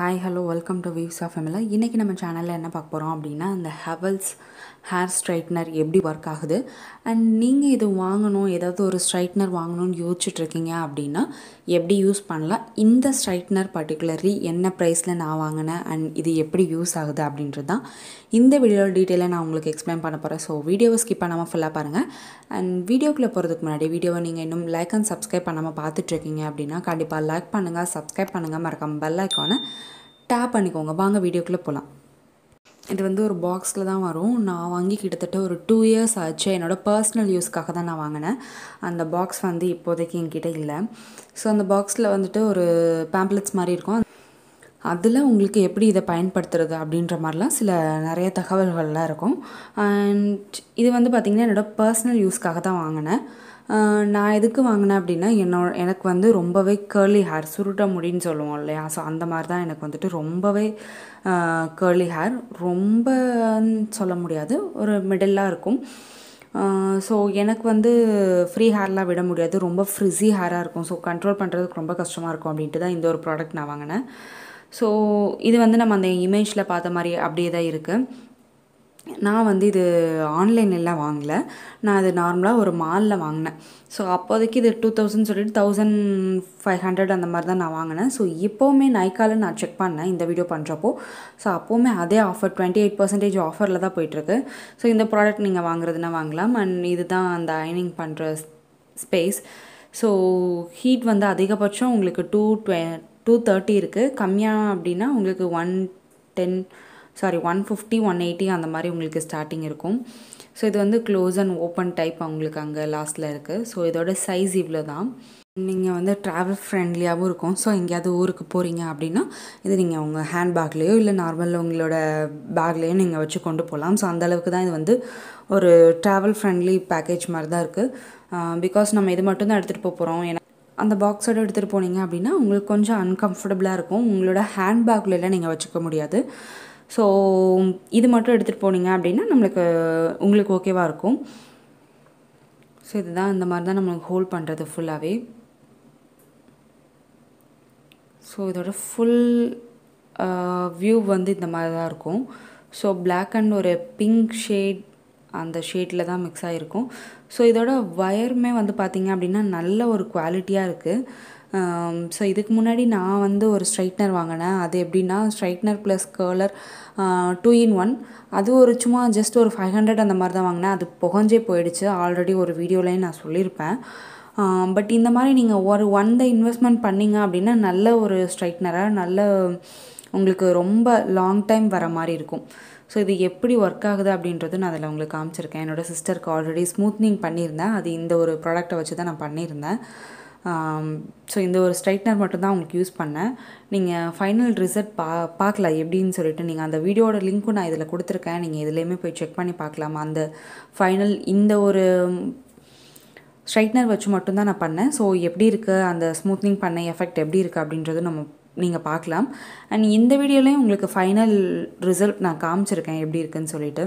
Hi, hello, welcome to Waves of Family. இன்னைக்கு நம்ம சேனல்ல என்ன பார்க்க போறோம் அப்படினா அந்த Havells Hair Straightener எப்படி வர்க் ஆகுது and நீங்க இது வாங்கணும் ஏதாவது ஒரு straightener வாங்கணும்னு யோசிச்சிட்டு இருக்கீங்க அப்படினா எப்படி யூஸ் பண்ணலாம் இந்த straightener particularly என்ன பிரைஸ்ல நான் வாங்குனேன் and இது எப்படி யூஸ் ஆகுது அப்படின்றது தான் இந்த வீடியோல டீடைலா நான் உங்களுக்கு எக்ஸ்பிளைன் பண்ண போறேன். சோ வீடியோவை ஸ்கிப் பண்ணாம ஃபுல்லா பாருங்க and வீடியோக்குள்ள போறதுக்கு முன்னாடி வீடியோவை நீங்க இன்னும் லைக் and subscribe பண்ணாம பார்த்துட்டு இருக்கீங்க அப்படினா கண்டிப்பா லைக் பண்ணுங்க, subscribe பண்ணுங்க, மறக்காம பெல் ஐகானை டேப் பண்ணிக்கோங்க. வாங்க வீடியோக்குள்ள போலாம். இது வந்து ஒரு பாக்ஸ்ல தான் வரும். நான் வாங்கி கிட்டத்தட்ட ஒரு 2 இயர்ஸ் ஆச்சு. என்னோட பர்சனல் யூஸ்க்காக தான் நான் வாங்கினேன். அந்த பாக்ஸ் வந்து இப்போதைக்கு என்கிட்ட இல்லை. ஸோ அந்த பாக்ஸில் வந்துட்டு ஒரு பேம்ப்ளெட்ஸ் மாதிரி இருக்கும். அதில் உங்களுக்கு எப்படி இதை பயன்படுத்துறது அப்படின்ற மாதிரிலாம் நிறைய தகவல்கள்லாம் இருக்கும். அண்ட் இது வந்து பார்த்திங்கன்னா என்னோடய பர்சனல் யூஸ்க்காக தான் வாங்கினேன். நான் எதுக்கு வாங்கினேன் அப்படின்னா எனக்கு வந்து ரொம்பவே கேர்லி ஹேர், சுருட்ட முடின்னு சொல்லுவோம் இல்லையா, ஸோ அந்த மாதிரி தான் எனக்கு வந்துட்டு ரொம்பவே கேர்லி ஹேர், ரொம்ப சொல்ல முடியாது, ஒரு மிடிலாக இருக்கும். ஸோ எனக்கு வந்து ஃப்ரீ ஹேர்லாம் விட முடியாது, ரொம்ப ஃப்ரிஸி ஹேராக இருக்கும். ஸோ கண்ட்ரோல் பண்ணுறதுக்கு ரொம்ப கஷ்டமாக இருக்கும் அப்படின்ட்டு தான் இந்த ஒரு ப்ராடக்ட் நான் வாங்கினேன். ஸோ இது வந்து நம்ம அந்த இமேஜில் பார்த்த மாதிரி அப்படியே தான் இருக்குது. நான் வந்து இது ஆன்லைன்லாம் வாங்கலை, நான் இது நார்மலாக ஒரு மாலில் வாங்கினேன். ஸோ அப்போதைக்கு இது 2000 சொல்லிட்டு 1500 அந்த மாதிரி தான் நான் வாங்கினேன். ஸோ இப்போவுமே நைக்காவில் நான் செக் பண்ணேன் இந்த வீடியோ பண்ணுறப்போ. ஸோ அப்போவுமே அதே ஆஃபர் 28% ஆஃபரில் தான் போயிட்டுருக்கு. ஸோ இந்த ப்ராடக்ட் நீங்கள் வாங்குறதுனா வாங்கலாம். அண்ட் இது தான் அந்த அயனிங் பண்ணுற ஸ்பேஸ். ஸோ ஹீட் வந்து அதிகபட்சம் உங்களுக்கு 230 இருக்குது, கம்மியாக அப்படின்னா உங்களுக்கு 150 180 அந்த மாதிரி உங்களுக்கு ஸ்டார்டிங் இருக்கும். ஸோ இது வந்து க்ளோஸ் அண்ட் ஓப்பன் டைப் உங்களுக்கு அங்கே லாஸ்ட்டில் இருக்குது. ஸோ இதோட சைஸ் இவ்வளோ தான். நீங்கள் வந்து ட்ராவல் ஃப்ரெண்ட்லியாகவும் இருக்கும். ஸோ எங்கேயாவது ஊருக்கு போகிறீங்க அப்படின்னா இது நீங்கள் உங்கள் ஹேண்ட் பேக்லேயோ இல்லை நார்மல் உங்களோட பேக்லேயோ நீங்கள் வச்சு கொண்டு போகலாம். ஸோ அந்தளவுக்கு தான் இது வந்து ஒரு ட்ராவல் ஃப்ரெண்ட்லி பேக்கேஜ் மாதிரி தான் இருக்குது. பிகாஸ் நம்ம இது மட்டும் தான் எடுத்துகிட்டு போகிறோம். ஏன்னா அந்த பாக்ஸோடு எடுத்துகிட்டு போனீங்க அப்படின்னா உங்களுக்கு கொஞ்சம் அன்கம்ஃபர்டபுளாக இருக்கும். உங்களோட ஹேண்ட் பேக்லலாம் நீங்கள் வச்சுக்க முடியாது. ஸோ இது மட்டும் எடுத்துகிட்டு போனீங்க அப்படின்னா உங்களுக்கு ஓகேவாக இருக்கும். ஸோ இதுதான் இந்த மாதிரி தான் நம்மளுக்கு ஹோல்ட் பண்ணுறது ஃபுல்லாகவே. ஸோ இதோட ஃபுல் வியூ வந்து இந்த மாதிரி தான் இருக்கும். ஸோ பிளாக் அண்ட் ஒரு பிங்க் ஷேட், அந்த ஷேட்டில் தான் மிக்ஸ் ஆகிருக்கும். ஸோ இதோட வயருமே வந்து பார்த்திங்க அப்படின்னா நல்ல ஒரு குவாலிட்டியாக இருக்குது. ஸோ இதுக்கு முன்னாடி நான் வந்து ஒரு ஸ்ட்ரைட்னர் வாங்கினேன். அது எப்படின்னா ஸ்ட்ரைட்னர் ப்ளஸ் கர்லர் 2 in 1. அது ஒரு சும்மா ஜஸ்ட் ஒரு 500 அந்த மாதிரி தான் வாங்கினேன். அது புகஞ்சே போயிடுச்சு. ஆல்ரெடி ஒரு வீடியோலையும் நான் சொல்லியிருப்பேன். பட் இந்த மாதிரி நீங்கள் ஒரு இன்வெஸ்ட்மெண்ட் பண்ணிங்க அப்படின்னா நல்ல ஒரு ஸ்ட்ரைட்னராக நல்ல உங்களுக்கு ரொம்ப லாங் டைம் வர மாதிரி இருக்கும். ஸோ இது எப்படி ஒர்க் ஆகுது அப்படின்றது நான் அதில் உங்களுக்கு காமிச்சிருக்கேன். என்னோடய சிஸ்டருக்கு ஆல்ரெடி ஸ்மூத்னிங் பண்ணியிருந்தேன். அது இந்த ஒரு ப்ராடக்டை வச்சு தான் நான் பண்ணியிருந்தேன். ஸோ இந்த ஒரு ஸ்ட்ரைட்னர் மட்டும்தான் உங்களுக்கு யூஸ் பண்ணேன். நீங்கள் ஃபைனல் ரிசல்ட் பார்க்கலாம் எப்படின்னு சொல்லிட்டு. நீங்கள் அந்த வீடியோட லிங்க்கும் நான் இதில் கொடுத்துருக்கேன். நீங்கள் இதுலேயுமே போய் செக் பண்ணி பார்க்கலாம். அந்த ஃபைனல் இந்த ஒரு ஸ்ட்ரைட்னர் வச்சு மட்டும்தான் நான் பண்ணேன். ஸோ எப்படி இருக்குது, அந்த ஸ்மூத்னிங் பண்ண எஃபெக்ட் எப்படி இருக்குது அப்படின்றது நீங்கள் பார்க்கலாம். அண்ட் இந்த வீடியோலையும் உங்களுக்கு ஃபைனல் ரிசல்ட் நான் காமிச்சிருக்கேன் எப்படி இருக்குதுன்னு சொல்லிட்டு.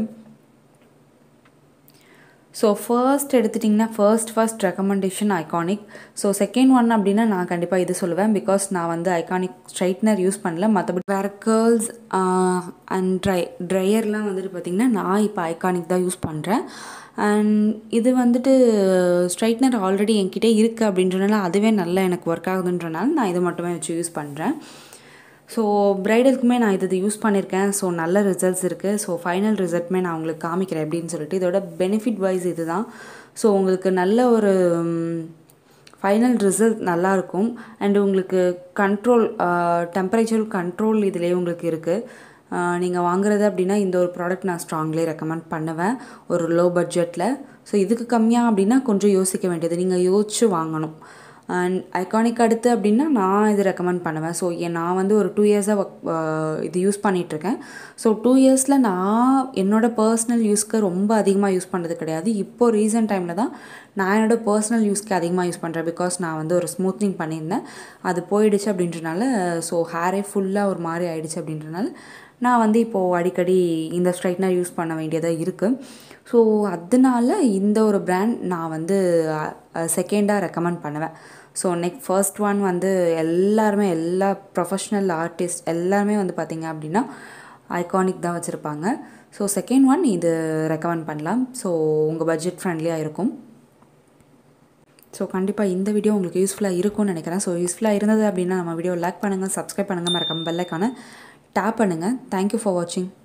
ஸோ ஃபர்ஸ்ட் எடுத்துட்டிங்கன்னா first recommendation iconic. So second one அப்படின்னா நான் கண்டிப்பாக இது சொல்லுவேன். பிகாஸ் நான் வந்து ஐகானிக் ஸ்ட்ரைட்னர் யூஸ் பண்ணல. மற்றபடி வேறு கேர்ள்ஸ் அண்ட் ட்ரையர்லாம் வந்துட்டு பார்த்திங்கன்னா நான் இப்போ ஐகானிக் தான் யூஸ் பண்ணுறேன். அண்ட் இது வந்துட்டு ஸ்ட்ரைட்னர் ஆல்ரெடி என்கிட்ட இருக்குது அப்படின்றனால அதுவே நல்லா எனக்கு ஒர்க் ஆகுதுன்றனால நான் இதை மட்டுமே வச்சு யூஸ் பண்ணுறேன். ஸோ ப்ரைடலுக்குமே நான் இது யூஸ் பண்ணியிருக்கேன். ஸோ நல்ல ரிசல்ட்ஸ் இருக்குது. ஸோ ஃபைனல் ரிசல்ட்டுமே நான் உங்களுக்கு காமிக்கிறேன் எப்படின்னு சொல்லிட்டு. இதோட பெனிஃபிட் வைஸ் இது தான். ஸோ உங்களுக்கு நல்ல ஒரு ஃபைனல் ரிசல்ட் நல்லாயிருக்கும். அண்டு உங்களுக்கு கண்ட்ரோல், டெம்பரேச்சர் கண்ட்ரோல் இதிலே உங்களுக்கு இருக்குது. நீங்கள் வாங்குறது அப்படின்னா இந்த ஒரு ப்ராடக்ட் நான் ஸ்ட்ராங்லி ரெக்கமெண்ட் பண்ணுவேன் ஒரு லோ பட்ஜெட்டில். ஸோ இதுக்கு கம்மியாக அப்படின்னா கொஞ்சம் யோசிக்க வேண்டியது, நீங்கள் யோசிச்சு வாங்கணும். அண்ட் ஐகானிக் அடுத்து அப்படின்னா நான் இது ரெக்கமெண்ட் பண்ணுவேன். ஸோ நான் வந்து ஒரு 2 இயர்ஸாக இது யூஸ் பண்ணிகிட்ருக்கேன். ஸோ 2 இயர்ஸில் நான் என்னோடய பர்சனல் யூஸ்க்கு ரொம்ப அதிகமாக யூஸ் பண்ணுறது கிடையாது. இப்போது ரீசன்ட் டைமில் தான் நான் என்னோடய பர்சனல் யூஸ்க்கு அதிகமாக யூஸ் பண்ணுறேன். பிகாஸ் நான் வந்து ஒரு ஸ்மூத்னிங் பண்ணியிருந்தேன், அது போயிடுச்சு அப்படின்றனால. ஸோ ஹேரே ஃபுல்லாக ஒரு மாதிரி ஆயிடுச்சு அப்படின்றனால நான் வந்து இப்போது அடிக்கடி இந்த ஸ்ட்ரைட்னர் யூஸ் பண்ண வேண்டியதாக இருக்குது. ஸோ அதனால இந்த ஒரு பிராண்ட் நான் வந்து செகண்டாக ரெக்கமெண்ட் பண்ணுவேன். ஸோ ஃபர்ஸ்ட் ஒன் வந்து எல்லாருமே எல்லா ப்ரொஃபஷ்னல் ஆர்டிஸ்ட் எல்லாருமே வந்து பார்த்திங்க அப்படின்னா ஐகானிக் தான் வச்சுருப்பாங்க. ஸோ செகண்ட் ஒன் இது ரெக்கமெண்ட் பண்ணலாம். ஸோ உங்கள் பட்ஜெட் ஃப்ரெண்ட்லியாக இருக்கும். ஸோ கண்டிப்பாக இந்த வீடியோ உங்களுக்கு யூஸ்ஃபுல்லாக இருக்கும்னு நினைக்கிறேன். ஸோ யூஸ்ஃபுல்லாக இருந்தது அப்படின்னா நம்ம வீடியோ லைக் பண்ணுங்கள், சப்ஸ்கிரைப் பண்ணுங்கள், மறக்காம பெல் ஐகானை டேப் பண்ணுங்கள். தேங்க்யூ ஃபார் வாட்சிங்.